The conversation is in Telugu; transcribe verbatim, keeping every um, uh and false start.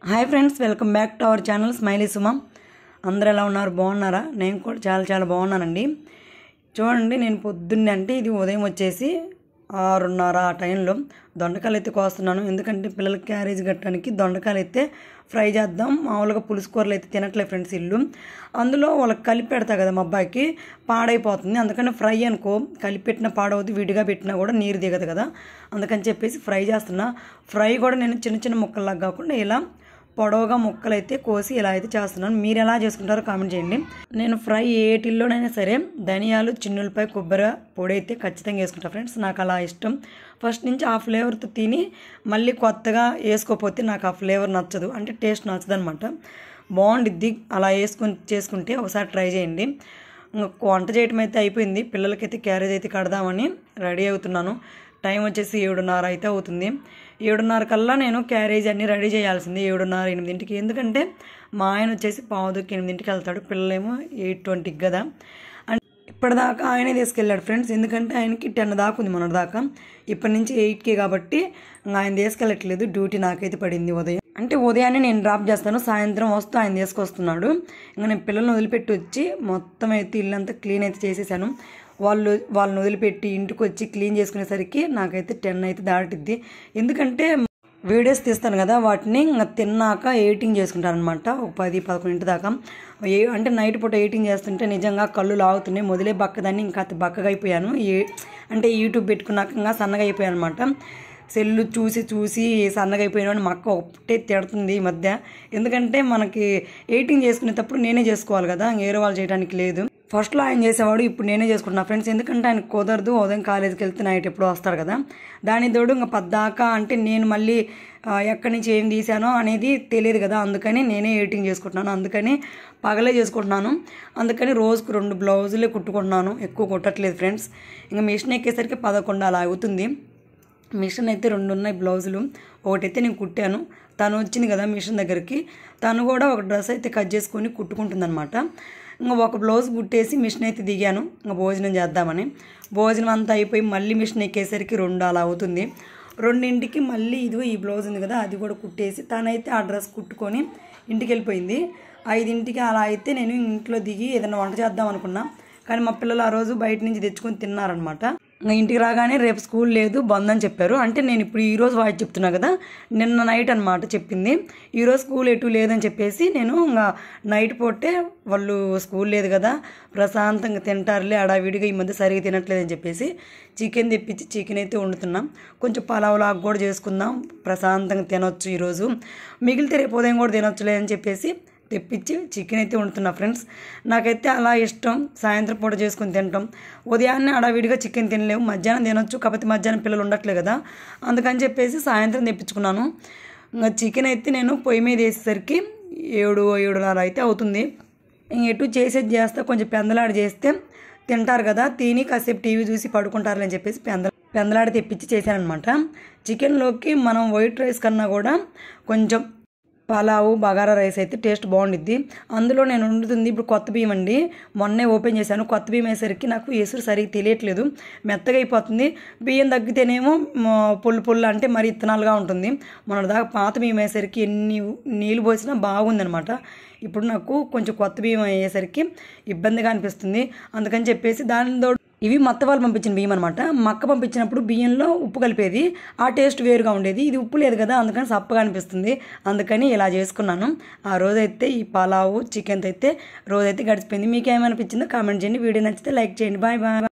Hi friends, welcome back to our channel smiley Suma. అందరూ ఎలా ఉన్నారు? బాగున్నారా? నేను కూడా చాలా చాలా బాగున్నానండి. చూడండి, నేను పొద్దున్నే అంటే ఇది ఉదయం వచ్చేసి ఆరున్నర ఆ టైంలో దొండకాయలు అయితే కోస్తున్నాను. ఎందుకంటే పిల్లలకి క్యారేజ్ కట్టడానికి దొండకాయలు అయితే ఫ్రై చేద్దాం. మామూలుగా పులుసు కూరలు అయితే తినట్లేదు ఫ్రెండ్స్ ఇల్లు. అందులో వాళ్ళకి కలిపి పెడతా కదా, మా అబ్బాయికి పాడైపోతుంది. అందుకని ఫ్రై అనుకో, కలిపి పెట్టిన పాడవద్దు, విడిగా పెట్టినా కూడా నీరు దిగదు కదా, అందుకని చెప్పేసి ఫ్రై చేస్తున్నా. ఫ్రై కూడా నేను చిన్న చిన్న ముక్కల్లాగా కాకుండా ఇలా పొడవుగా ముక్కలు అయితే కోసి ఇలా అయితే చేస్తున్నాను. మీరు ఎలా చేసుకుంటారో కామెంట్ చేయండి. నేను ఫ్రై ఏటిల్లోనైనా సరే ధనియాలు, చిన్నులపై కొబ్బరి పొడి అయితే ఖచ్చితంగా వేసుకుంటాను ఫ్రెండ్స్. నాకు అలా ఇష్టం. ఫస్ట్ నుంచి ఆ ఫ్లేవర్తో తిని మళ్ళీ కొత్తగా వేసుకోకపోతే నాకు ఆ ఫ్లేవర్ నచ్చదు, అంటే టేస్ట్ నచ్చదు అనమాట. బాగుండిద్ది అలా వేసుకొని చేసుకుంటే ఒకసారి ట్రై చేయండి. వంట చేయటం అయితే అయిపోయింది. పిల్లలకైతే క్యారేజ్ అయితే కడదామని రెడీ అవుతున్నాను. టైం వచ్చేసి ఏడున్నర అయితే అవుతుంది. ఏడున్నర కల్లా నేను క్యారేజ్ అన్నీ రెడీ చేయాల్సింది ఏడున్నర ఎనిమిదింటికి. ఎందుకంటే మా ఆయన వచ్చేసి పావుదుకి ఎనిమిదింటికి వెళ్తాడు, పిల్లలేమో ఎయిట్ ట్వంటీకి కదా. అండ్ ఇప్పటిదాకా ఆయనే తీసుకెళ్ళాడు ఫ్రెండ్స్. ఎందుకంటే ఆయనకి టెన్ దాకా ఉంది మొన్నటి దాకా. ఇప్పటి నుంచి ఎయిట్కి కాబట్టి ఆయన తీసుకెళ్ళట్లేదు. డ్యూటీ నాకైతే పడింది ఉదయం. అంటే ఉదయాన్నే నేను డ్రాప్ చేస్తాను, సాయంత్రం వస్తూ ఆయన తీసుకొస్తున్నాడు. ఇంకా నేను పిల్లల్ని వదిలిపెట్టి వచ్చి మొత్తం అయితే ఇల్లంతా క్లీన్ అయితే చేసేసాను. వాళ్ళు వాళ్ళని వదిలిపెట్టి ఇంటికి వచ్చి క్లీన్ చేసుకునేసరికి నాకైతే టెన్ అయితే దాటిద్ది. ఎందుకంటే వీడియోస్ తీస్తాను కదా, వాటిని ఇంకా తిన్నాక ఎడిటింగ్ చేసుకుంటాను అనమాట. ఒక పది పదకొండింటి దాకా ఏ అంటే నైట్ పూట ఎడిటింగ్ చేస్తుంటే నిజంగా కళ్ళు లాగుతున్నాయి. మొదలే బక్కదాన్ని ఇంకా బక్కగా అయిపోయాను. ఏ అంటే యూట్యూబ్ పెట్టుకున్నాక ఇంకా సన్నగా అయిపోయాను అనమాట. సెల్లు చూసి చూసి సన్నగా అయిపోయిన మా అక్క ఒకటే తిడుతుంది ఈ మధ్య. ఎందుకంటే మనకి ఎడిటింగ్ చేసుకునేటప్పుడు నేనే చేసుకోవాలి కదా, వేరే వాళ్ళు చేయడానికి లేదు. ఫస్ట్లో ఆయన చేసేవాడు, ఇప్పుడు నేనే చేసుకుంటున్నా ఫ్రెండ్స్. ఎందుకంటే ఆయన కుదరదు, ఉదయం కాలేజీకి వెళ్తే నైట్ ఎప్పుడు వస్తారు కదా. దాని తోడు ఇంకా పద్దాకా అంటే నేను మళ్ళీ ఎక్కడి నుంచి ఏం తీసానో అనేది తెలియదు కదా, అందుకని నేనే ఎడిటింగ్ చేసుకుంటున్నాను. అందుకని పగలే చేసుకుంటున్నాను. అందుకని రోజుకు రెండు బ్లౌజులే కుట్టుకుంటున్నాను, ఎక్కువ కుట్టట్లేదు ఫ్రెండ్స్. ఇంకా మిషన్ ఎక్కేసరికి పదకొండు అలా అవుతుంది. మిషన్ అయితే రెండు ఉన్నాయి బ్లౌజులు. ఒకటైతే నేను కుట్టాను, తను వచ్చింది కదా మిషన్ దగ్గరికి, తను కూడా ఒక డ్రెస్ అయితే కట్ చేసుకొని కుట్టుకుంటుంది అనమాట. ఇంకా ఒక బ్లౌజ్ కుట్టేసి మిషన్ అయితే దిగాను ఇంకా భోజనం చేద్దామని. భోజనం అంతా అయిపోయి మళ్ళీ మిషన్ ఎక్కేసరికి రెండు అలా అవుతుంది. రెండింటికి మళ్ళీ ఇదిగో ఈ బ్లౌజ్ ఉంది కదా, అది కూడా కుట్టేసి తనైతే ఆ డ్రెస్ కుట్టుకొని ఇంటికి వెళ్ళిపోయింది. ఐదింటికి అలా అయితే నేను ఇంట్లో దిగి ఏదైనా వంట చేద్దాం అనుకున్నా. కానీ మా పిల్లలు ఆ రోజు బయట నుంచి తెచ్చుకొని తిన్నారనమాట. ఇంకా ఇంటికి రాగానే రేపు స్కూల్ లేదు, బంద్ అని చెప్పారు. అంటే నేను ఇప్పుడు ఈరోజు వాయిస్ చెప్తున్నా కదా, నిన్న నైట్ అనమాట చెప్పింది. ఈరోజు స్కూల్ ఎటు లేదని చెప్పేసి నేను ఇంకా నైట్ పూటే వాళ్ళు స్కూల్ లేదు కదా, ప్రశాంతంగా తింటారులే అడావిడిగా ఈ మధ్య సరిగా తినట్లేదని చెప్పేసి చికెన్ తెప్పించి చికెన్ అయితే వండుతున్నాం. కొంచెం పలావులాగా కూడా చేసుకుందాం, ప్రశాంతంగా తినొచ్చు ఈరోజు, మిగిలితే రేపు ఉదయం కూడా తినొచ్చులే అని చెప్పేసి తెప్పించి చికెన్ అయితే వండుతున్నా ఫ్రెండ్స్. నాకైతే అలా ఇష్టం, సాయంత్రం పూట చేసుకుని తింటాం. ఉదయాన్నే అడవిడిగా చికెన్ తినలేము, మధ్యాహ్నం తినొచ్చు, కాకపోతే మధ్యాహ్నం పిల్లలు ఉండట్లేదు కదా, అందుకని చెప్పేసి సాయంత్రం తెప్పించుకున్నాను. ఇంకా చికెన్ అయితే నేను పొయ్యి మీద వేసేసరికి ఏడు ఏడున్నర అయితే అవుతుంది. ఇంక ఎటు చేసేది చేస్తే కొంచెం పెందలాడి చేస్తే తింటారు కదా, తిని కాసేపు టీవీ చూసి పడుకుంటారు అని చెప్పేసి పెందల పెందలాడి తెప్పించి చేశానమాట. చికెన్లోకి మనం వైట్ రైస్ కన్నా కూడా కొంచెం పలావు బగారా రైస్ అయితే టేస్ట్ బాగుండిద్ది. అందులో నేను వండుతుంది ఇప్పుడు కొత్త బియ్యం అండి, మొన్నే ఓపెన్ చేశాను. కొత్త బియ్యం వేసరికి నాకు ఎసురు సరిగ్గా తెలియట్లేదు, మెత్తగా అయిపోతుంది. బియ్యం తగ్గితేనేమో పుల్లు పుల్లు అంటే మరి ఇత్తనాలుగా ఉంటుంది. మొన్న దాకా పాత బియ్యం వేసరికి ఎన్ని నీళ్ళు పోసినా బాగుందనమాట. ఇప్పుడు నాకు కొంచెం కొత్త బియ్యం అయ్యేసరికి ఇబ్బందిగా అనిపిస్తుంది. అందుకని చెప్పేసి దానితో ఇవి మత్త వాళ్ళు పంపించిన బియ్యం అనమాట. మక్క పంపించినప్పుడు బియ్యంలో ఉప్పు కలిపేది, ఆ టేస్ట్ వేరుగా ఉండేది. ఇది ఉప్పు లేదు కదా, అందుకని సప్పగా అనిపిస్తుంది. అందుకని ఇలా చేసుకున్నాను. ఆ రోజైతే ఈ పలావు చికెన్తో అయితే రోజైతే గడిచిపోయింది. మీకు ఏమనిపించిందో కామెంట్ చేయండి. వీడియో నచ్చితే లైక్ చేయండి. Bye bye.